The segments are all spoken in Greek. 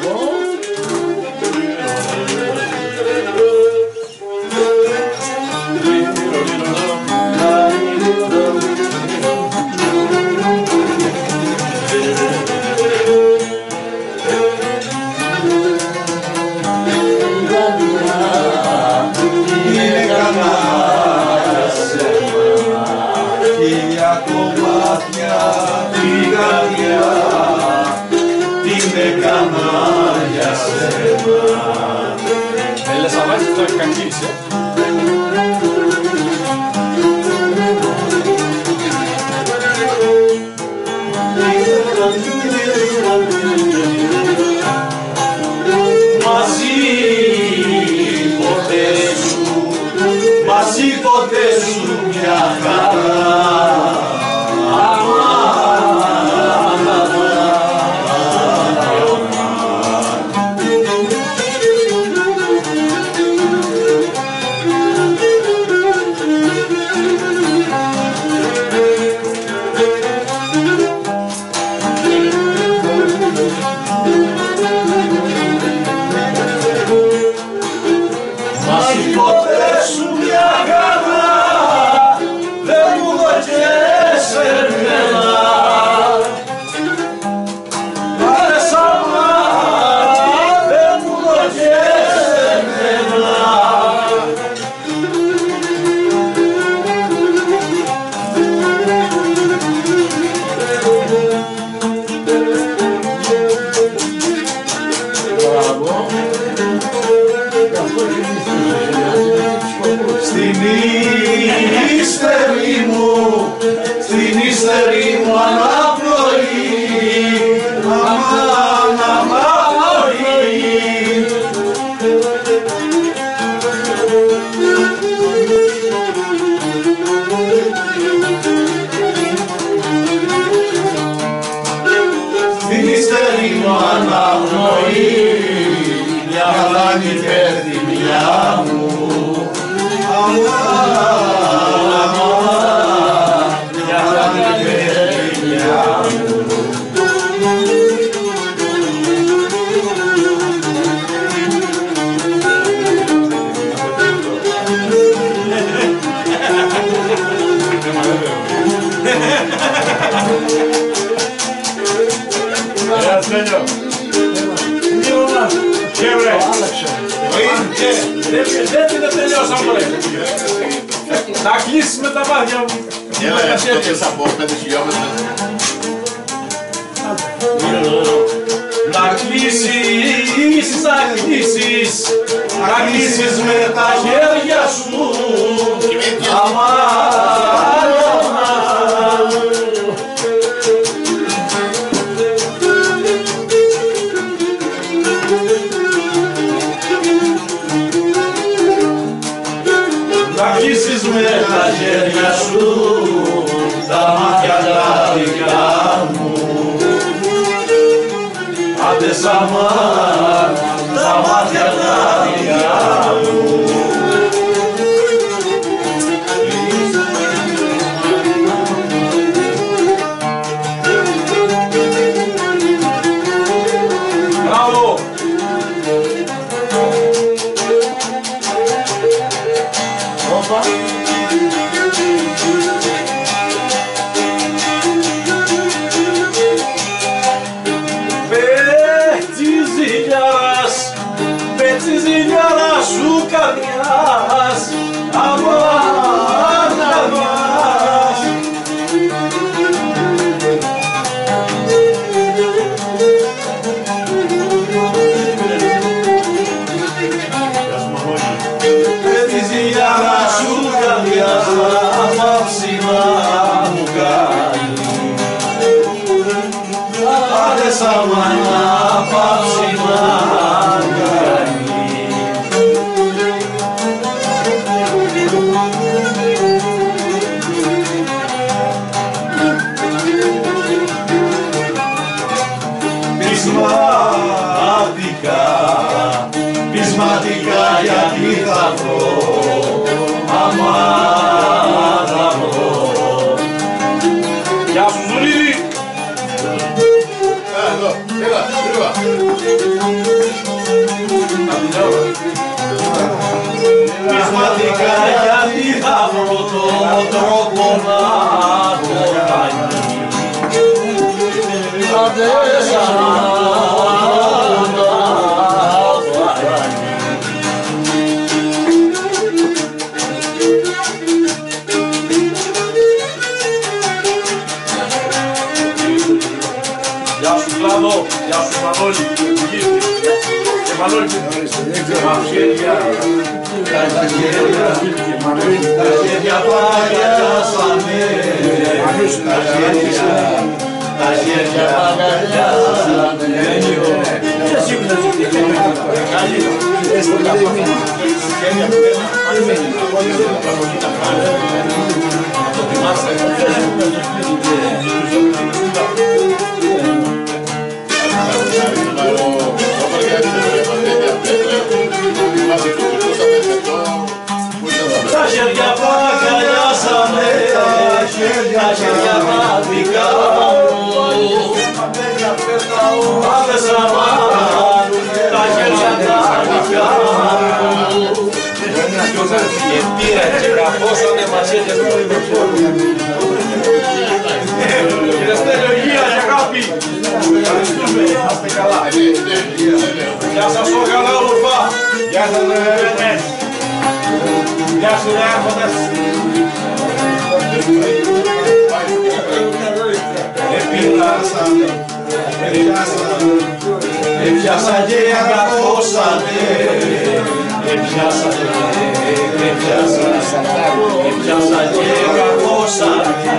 Ella sabe que está canquísimo. Mas hipotezo minha cara. Στην ύστερη μου αναπνοή, στην ύστερη μου αναπνοή, μια γαλάνη πέφτει μια μου. Δεν τελειώσαμε. Να κλείσεις με τα μάτια μου. Έλα, αυτό και θα πω 5 χιλιόμετρα. Να κλείσεις, να κλείσεις με τα χέρια σου. Να κλείσεις με τα χέρια σου, τα μάτια τα δικά μου. Άντε σαμά, τα μάτια τα δικά μου. Μπράβο! Πέτει ζηλιάρα σου καρδιάς, αμάν καρδιάς. Πέτει ζηλιάρα σου καρδιάς, αμάψιμα μου κάνει. Άντε σαμάνα πάψιμα μου κάνει. Πεισματικά γιατί θα βρω, αμάν θα βρω. Γεια σου Ζουλίδη! Εδώ, έλα, τον τρόπο να το κάνει. Γεια σου Κλάδο, γεια σου Μανώλη, και Μανώλη μαχαίρια, τα χέρια παγιάσανε, τα χέρια τα χέρια παγιάσανε, τα χέρια δικά μου, άδεσα τα χέρια τα δικά μου. Και πήρα και καπώσανε μαχαίρια του Ολυμπιακού. Κύριε Στέλιο, υγεία και αγάπη. Ευχαριστούμε, είστε καλά. Γεια σας όλα καλά όμορφα. Γεια σας ρε. Γεια σου ρε άρχοντες. Έπιασαν και αγκαθώσανε, έπιασαν και αγκαθώσανε.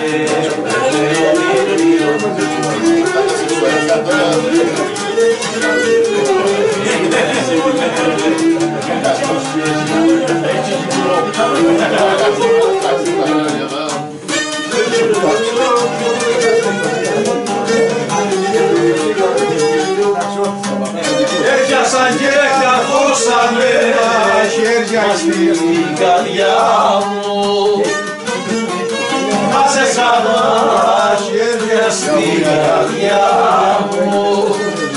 Έπιασαν και καθώσανε τα χέρια στην καρδιά μου. Να σε ξανά χέρια στην καρδιά μου.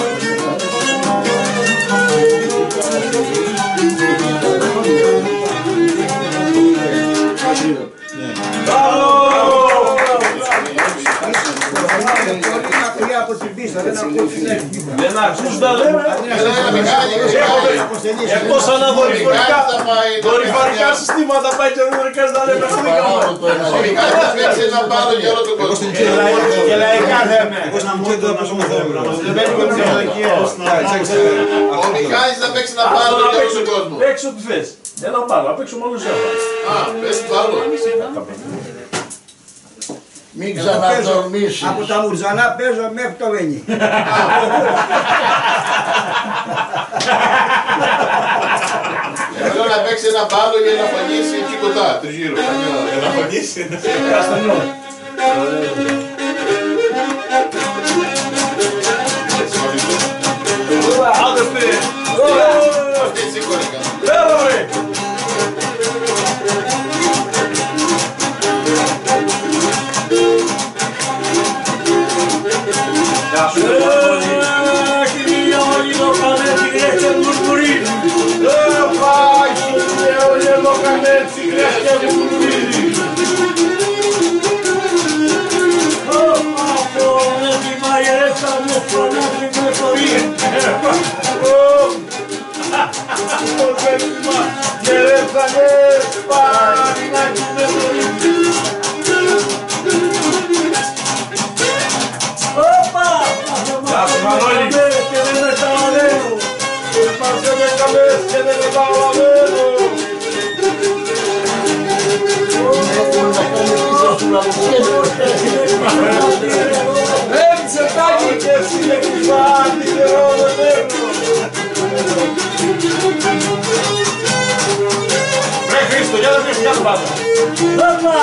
Δεν ακούς τα λέμε. Εκτός αν δορυφορικά συστήματα πάει και δορυφορικά τα λέμε. Και λαϊκά λέμε. Δεν παίξουμε τις ηλικίες. Ο Μιχάλης θα παίξει να πάρω για όλο τον κόσμο. Παίξω ό,τι θες. Ένα πάρω, να παίξω μόνος εγώ. Α, πες πάρω. Μην ξαναδορμήσεις. Από τα Μουρζανά παίζω μέχρι το Βένι. Θέλω να παίξει ένα μπάλο για να φανίσει εκεί κοντά, τριγύρω. Για να φανίσει. Άδερφε! Αυτή η σήκωνε καλά. Έλα ρε! Γεια σου ρε Μανώλη! Κυρία όλοι το κανέτσι γρέχτε μουρμουρίδι! Κυρία όλοι το κανέτσι γρέχτε μουρμουρίδι! Αυτό με τη μαγερέτσα μου φωνάζει με το ήρθε! Αυτό με τη μαγερέτσα με φωνάζει με το ήρθε! Γεια σου Μανώλη! Και δεν με ταλανέρω! Πάρτε με καμές και δεν με ταλανέρω! Έτσι τάκι και εσύ με κουβάντι και όλο παίρνω! Ρε Χρήστο, για να πεις κάτω πάντα! Όπα!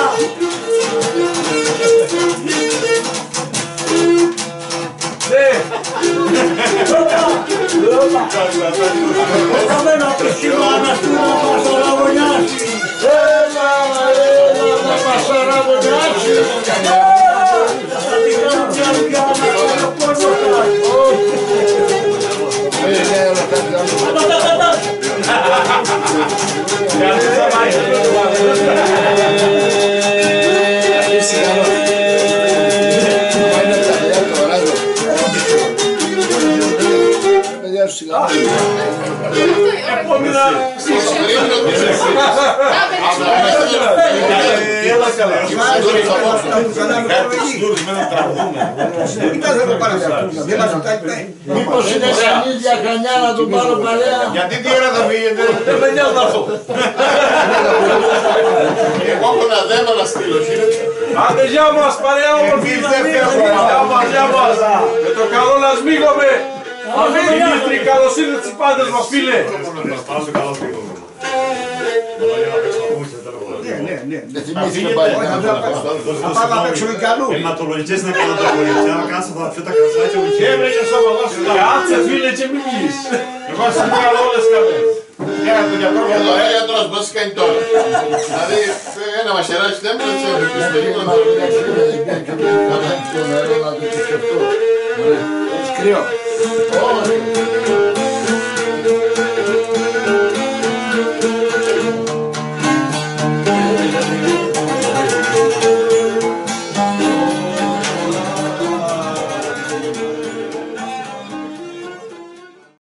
Ναι! Πάμε να πισιμάνα του να πασαραβωνιάσει. Έλα να πασαραβωνιάσει. Θα την κάνω πια να πόνο Γεια σου Σαμάη! Έλα καλά. Μήπως είναι στην ίδια χρονιά να τον πάρω παρέα. Γιατί τι ώρα θα φύγετε? Δεν με νοιάζει να έρθω. Εγώ έχω ένα δέμα να στείλω, Άντε γεια μας, παρέα όμορφη. Γεια μας. Με το καλό να σμίγομαι. Δημήτρη, καλώς ήρθες στις πάντες μας, φίλε. Δεν θυμήθηκα πάλι. Θα πάμε να παίξουμε καλού. Αιματολογικές να κάνω τα κορίτσια, να κάτσω θα πιω τα κρασάκια μου. Έβρεκε σώμα, δώσε τα. Κάτσε φίλε και μη βγεις. Εγώ σε βγάλω όλες καλές. Εδώ ο γιατρός πώς κάνει τώρα. Δηλαδή ένα μαχαιράκι δεν πρέπει να το πεις περίπου. Κρύο.